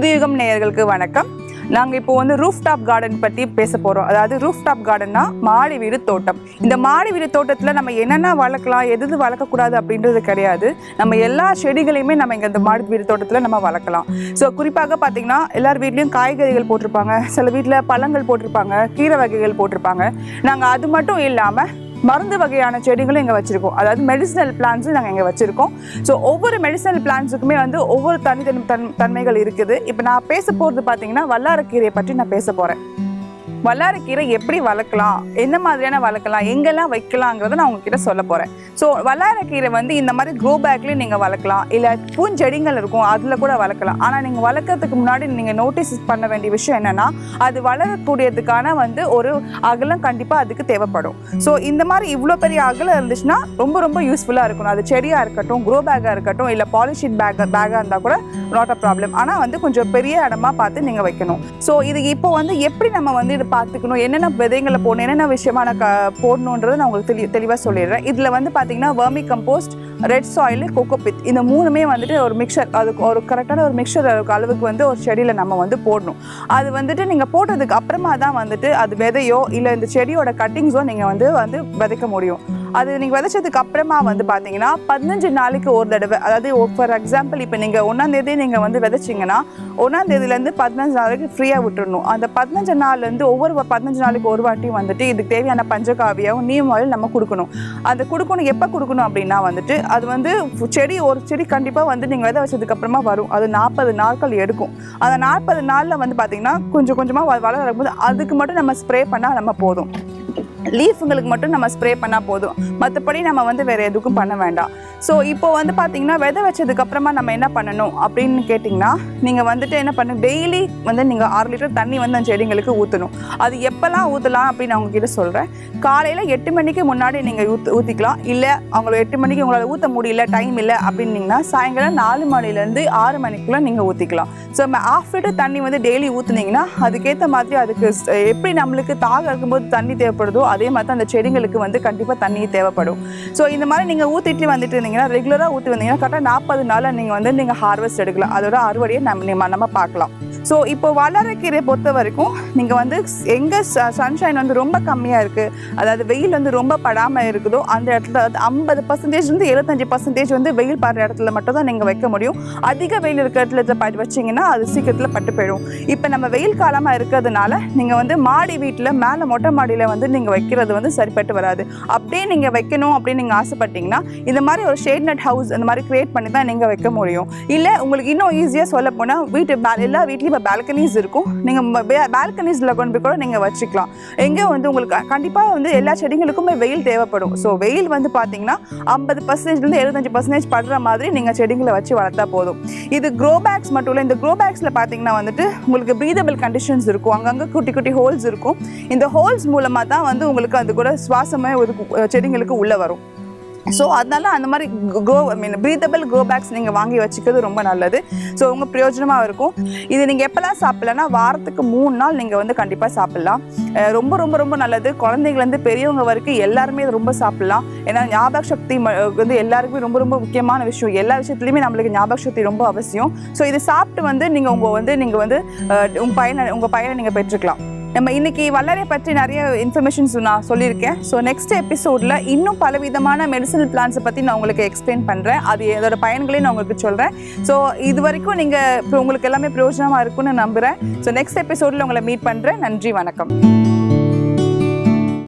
புதுயுகம் நேயர்களுக்கு வணக்கம். நாங்கள் இப்போ வந்து ரூஃப்டாப் கார்டன் பற்றி பேச போகிறோம். அதாவது ரூஃப்டாப் கார்டன்னா மாடி வீடு தோட்டம். இந்த மாடி வீடு தோட்டத்தில் நம்ம என்னென்ன வளர்க்கலாம், எது வளர்க்கக்கூடாது அப்படின்றது கிடையாது. நம்ம எல்லா செடிகளையுமே நம்ம இங்கே இந்த மாடி வீடு தோட்டத்தில் நம்ம வளர்க்கலாம். ஸோ குறிப்பாக பார்த்திங்கன்னா எல்லார் வீட்லேயும் காய்கறிகள் போட்டிருப்பாங்க, சில வீட்டில் பழங்கள் போட்டிருப்பாங்க, கீரை வகைகள் போட்டிருப்பாங்க. நாங்கள் அது மட்டும் இல்லாமல் மருந்து வகையான செடிகளும் இங்கே வச்சுருக்கோம். அதாவது மெடிசினல் பிளான்ஸும் நாங்கள் இங்கே வச்சுருக்கோம். ஸோ ஒவ்வொரு மெடிசினல் பிளான்ஸுக்குமே வந்து ஒவ்வொரு தன்மைகள் இருக்குது. இப்போ நான் பேச போகிறது பார்த்தீங்கன்னா வல்லாரக்கீரையை பற்றி நான் பேச போகிறேன். வல்லாரக்கீரை எப்படி வளர்க்கலாம், என்ன மாதிரியான வளர்க்கலாம், எங்கெல்லாம் வைக்கலாங்கிறத நான் உங்ககிட்ட சொல்ல போகிறேன். ஸோ வல்லாரக்கீரை வந்து இந்த மாதிரி க்ரோ பேக்லேயும் நீங்கள் வளர்க்கலாம், இல்லை பூஞ்செடிகள் இருக்கும் அதில் கூட வளர்க்கலாம். ஆனால் நீங்கள் வளர்க்கறதுக்கு முன்னாடி நீங்கள் நோட்டீஸ் பண்ண வேண்டிய விஷயம் என்னென்னா, அது வளரக்கூடியதுக்கான வந்து ஒரு அகலம் கண்டிப்பாக அதுக்கு தேவைப்படும். ஸோ இந்த மாதிரி இவ்வளோ பெரிய அகலம் இருந்துச்சுன்னா ரொம்ப யூஸ்ஃபுல்லாக இருக்கணும். அது செடியாக இருக்கட்டும், க்ரோ பேக்காக இருக்கட்டும், இல்லை பாலிஷீட் பேக்காக இருந்தால் கூட நாட் அ ப்ராப்ளம். ஆனால் வந்து கொஞ்சம் பெரிய இடமா பார்த்து நீங்கள் வைக்கணும். ஸோ இது இப்போ வந்து எப்படி நம்ம வந்து இது பார்த்துக்கணும், என்னென்ன விதைகளை போடணும், என்னென்ன விஷயமான போடணுன்றதை நான் உங்களுக்கு தெளிவாக சொல்லிடுறேன். இதில் வந்து பார்த்தீங்கன்னா vermicompost, red soil, cocopeat, இந்த மூணுமே வந்துட்டு ஒரு மிக்சர், அதுக்கு ஒரு கரெக்டான ஒரு மிக்சர் அளவுக்கு வந்து ஒரு செடியில் நம்ம வந்து போடணும். அது வந்துட்டு நீங்கள் போட்டதுக்கு அப்புறமா தான் வந்துட்டு அது விதையோ இல்லை இந்த செடியோட கட்டிங்ஸோ நீங்கள் வந்து விதைக்க முடியும். அது நீங்கள் விதைச்சதுக்கு அப்புறமா வந்து பார்த்தீங்கன்னா 15 நாளைக்கு ஒரு தடவை, அதாவது ஃபார் எக்ஸாம்பிள் இப்போ நீங்கள் 1ஆம் தேதி நீங்கள் வந்து விதைச்சிங்கன்னா 1ஆம் தேதியிலேருந்து 15 நாளைக்கு ஃப்ரீயாக விட்டுடணும். அந்த 15 நாள்லேருந்து ஒவ்வொரு 15 நாளைக்கு ஒரு வாட்டியும் வந்துட்டு இதுக்கு தேவையான பஞ்சகாவியாகவும் நீம் ஆயில் நம்ம கொடுக்கணும். அந்த கொடுக்கணும் எப்போ கொடுக்கணும் அப்படின்னா வந்துட்டு அது வந்து ஒரு செடி கண்டிப்பாக வந்து நீங்கள் விதை வச்சதுக்கு அப்புறமா வரும். அது 40 நாட்கள் எடுக்கும். அந்த 40 நாளில் வந்து பார்த்தீங்கன்னா கொஞ்சமாக வளரும்போது அதுக்கு மட்டும் நம்ம ஸ்ப்ரே பண்ணால் நம்ம போதும். லீஃபுங்களுக்கு மட்டும் நம்ம ஸ்ப்ரே பண்ணால் போதும், மற்றபடி நம்ம வந்து வேறு எதுக்கும் பண்ண வேண்டாம். ஸோ இப்போ வந்து பார்த்தீங்கன்னா விதை வச்சதுக்கப்புறமா நம்ம என்ன பண்ணணும் அப்படின்னு கேட்டிங்கன்னா, நீங்கள் வந்துட்டு என்ன பண்ணணும், டெய்லி வந்து நீங்கள் 6 லிட்டர் தண்ணி வந்து அந்த செடிங்களுக்கு ஊற்றணும். அது எப்போல்லாம் ஊற்றலாம் அப்படின்னு நான் உங்ககிட்ட சொல்கிறேன். காலையில் 8 மணிக்கு முன்னாடி நீங்கள் ஊற்றிக்கலாம். இல்லை அவங்கள 8 மணிக்கு உங்களால் ஊற்ற முடியல, டைம் இல்லை அப்படின்னிங்கன்னா சாயங்காலம் 4 மணிலேருந்து 6 மணிக்குள்ளே நீங்கள் ஊற்றிக்கலாம். ஸோ நம்ம 1/2 லிட்டர் தண்ணி வந்து டெய்லி ஊற்றுனீங்கன்னா அதுக்கேற்ற மாதிரி அதுக்கு எப்படி நம்மளுக்கு தாக இருக்கும்போது தண்ணி தேவைப்படுதோ அதே மாதிரி தான் அந்த செடிங்களுக்கு வந்து கண்டிப்பாக தண்ணி தேவைப்படும். ஸோ இந்த மாதிரி நீங்கள் ஊற்றிட்டு வந்துட்டு இருந்தீங்கன்னா, ரெகுலராக ஊற்றி வந்தீங்கன்னா கரெக்டாக 40 நாளில் நீங்கள் ஹார்வெஸ்ட் எடுக்கலாம். அதோட அறுவடையை நம்ம பார்க்கலாம். ஸோ இப்போ வல்லாரக்கீரையை பொறுத்த வரைக்கும் நீங்கள் வந்து எங்கே சன்ஷைன் வந்து ரொம்ப கம்மியாக இருக்குது, அதாவது வெயில் வந்து ரொம்ப படாமல் இருக்குதோ அந்த இடத்துல, அதாவது 50% 75% வந்து வெயில் படுற இடத்துல மட்டும் தான் நீங்கள் வைக்க முடியும். அதிக வெயில் இருக்கிற இடத்துல வச்சிங்கன்னா அது சீக்கிரத்தில் பட்டு போயிடும். இப்போ நம்ம வெயில் காலமாக இருக்கிறதுனால நீங்கள் வந்து மாடி வீட்டில் மேலே மொட்டை மாடியில் வந்து நீங்கள் வைக்கிறது வந்து சரிப்பட்டு வராது. அப்படியே நீங்கள் வைக்கணும் அப்படின்னு நீங்கள் ஆசைப்பட்டீங்கன்னா இந்த மாதிரி ஒரு ஷேட் நெட் ஹவுஸ் அந்த மாதிரி கிரியேட் பண்ணி தான் நீங்கள் வைக்க முடியும். இல்லை உங்களுக்கு இன்னும் ஈஸியாக சொல்ல போனால் எல்லா வீட்லேயும் இப்போ பால்கனிஸ் இருக்கும். நீங்கள் பால்கனிஸில் கொண்டு போய் கூட நீங்கள் வச்சுக்கலாம். எங்கே வந்து உங்களுக்கு கண்டிப்பாக வந்து எல்லா செடிகளுக்குமே வெயில் தேவைப்படும். ஸோ வெயில் வந்து பார்த்தீங்கன்னா 50% 75% படுற மாதிரி நீங்கள் செடிகளை வச்சு வளர்த்தா போதும். இது க்ரோ பேக்ஸ் மட்டும் இல்லை. இந்த க்ரோ பேக்ஸில் பார்த்தீங்கன்னா வந்துட்டு உங்களுக்கு ப்ரீதபிள் கண்டிஷன்ஸ் இருக்கும். அங்கங்கே குட்டி ஹோல்ஸ் இருக்கும். இந்த ஹோல்ஸ் மூலமாக தான் வந்து உங்களுக்கு அது கூட சுவாசமே ஒரு செடிங்களுக்கு உள்ளே வரும். ஸோ அதனால அந்த மாதிரி ப்ரீதபிள் க்ரோ பேக்ஸ் நீங்கள் வாங்கி வச்சுக்கிறது ரொம்ப நல்லது. ஸோ உங்கள் பிரயோஜனமாக இருக்கும். இது நீங்கள் எப்போல்லாம் சாப்பிட்லன்னா வாரத்துக்கு 3 நாள் நீங்கள் வந்து கண்டிப்பாக சாப்பிட்லாம். ரொம்ப நல்லது. குழந்தைங்கலேருந்து பெரியவங்க வரைக்கும் எல்லாருமே ரொம்ப சாப்பிட்லாம். ஏன்னா ஞாபக சக்தி வந்து எல்லாருக்குமே ரொம்ப முக்கியமான விஷயம். எல்லா விஷயத்துலையுமே நம்மளுக்கு ஞாபக சக்தி ரொம்ப அவசியம். ஸோ இது சாப்பிட்டு வந்து நீங்கள் உங்கள் பயனை நீங்கள் பெற்றுக்கலாம். நம்ம இன்னைக்கு வல்லாரை பற்றி நிறைய இன்ஃபர்மேஷன்ஸ் நான் சொல்லியிருக்கேன். ஸோ நெக்ஸ்ட் எபிசோடில் இன்னும் பல விதமான மெடிசனல் பிளான்ஸை பற்றி நான் உங்களுக்கு எக்ஸ்பிளைன் பண்ணுறேன். அது அதோட பயன்களையும் நான் உங்களுக்கு சொல்கிறேன். ஸோ இது வரைக்கும் உங்களுக்கு எல்லாமே பிரயோஜனமாக இருக்கும்னு நம்புகிறேன். ஸோ நெக்ஸ்ட் எபிசோடில் உங்களை மீட் பண்ணுறேன். நன்றி, வணக்கம்.